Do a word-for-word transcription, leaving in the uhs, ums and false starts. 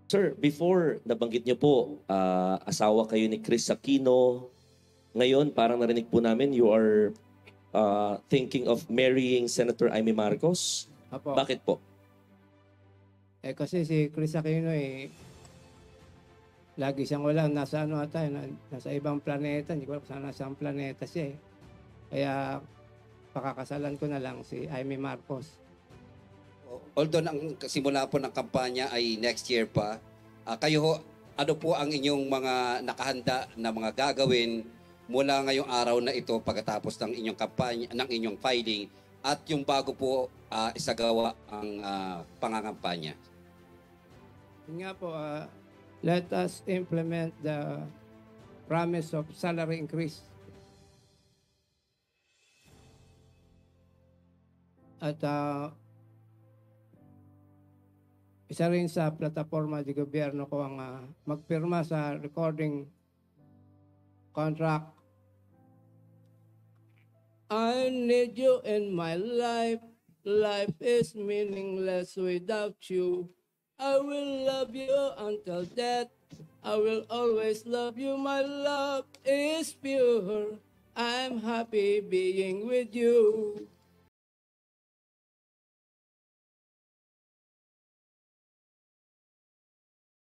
Sir, before nabanggit niyo po, ah, asawa kayo ni Chris Aquino. Ngayon, parang narinig po namin, you are ah, thinking of marrying Senator Imee Marcos. Apo. Bakit po? Eh kasi si Chris Aquino eh, lagi siyang wala, nasa ano ata, eh, na- nasa ibang planeta, hindi ko alam kung saan nasa planeta siya eh. Kaya pakakasalan ko na lang si Imee Marcos. Although ang simula po ng kampanya ay next year pa, ah, kayo ho, ano po ang inyong mga nakahanda na mga gagawin mula ngayong araw na ito pagkatapos ng inyong kampanya, ng inyong filing at yung bago po ah, isagawa ang ah, pangangampanya? Yun nga po, ah, let us implement the promise of salary increase. At ah, isa rin sa plataforma di gobyerno ko ang ah, magpirma sa recording contract. I need you in my life. Life is meaningless without you. I will love you until death. I will always love you. My love is pure. I'm happy being with you.